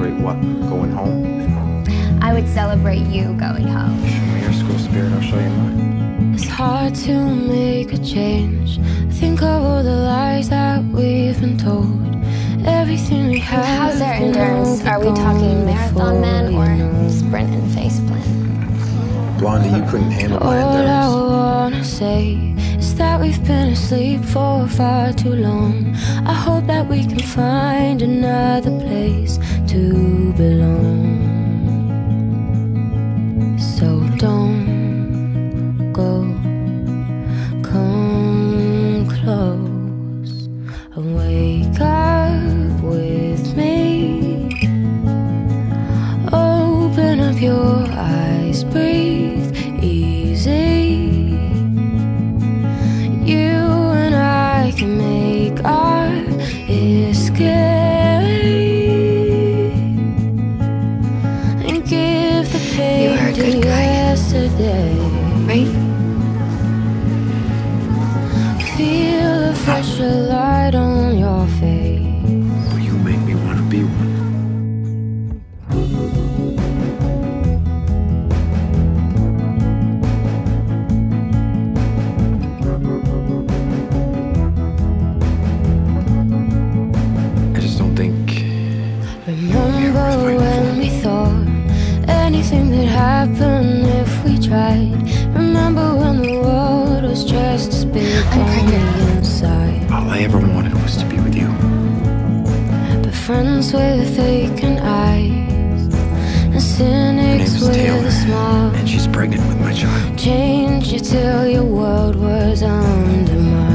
Celebrate what? Going home? I would celebrate you going home. Show me your school spirit, I'll show you mine. It's hard to make a change. Think of all the lies that we've been told. Everything we have. How's their endurance? Are we talking marathon men or sprint and face plant? Blondie, you couldn't handle my endurance. All I wanna say is that we've been asleep for far too long. I hope that we can find another place to belong. So don't go, come close and wake up with me. Open up your eyes, breathe easy. You and I can make our escape and give the pain to yesterday. Right? Feel the fresher light on your face. You make me want to be one. I just don't think. Remember when we thought anything could happen if we tried? Remember when the world was just as big on the inside? All I ever wanted was to be with you. But friends with vacant eyes and Her cynics name's with Taylor, a smile and she's pregnant with my child. changed you till your world was undermined.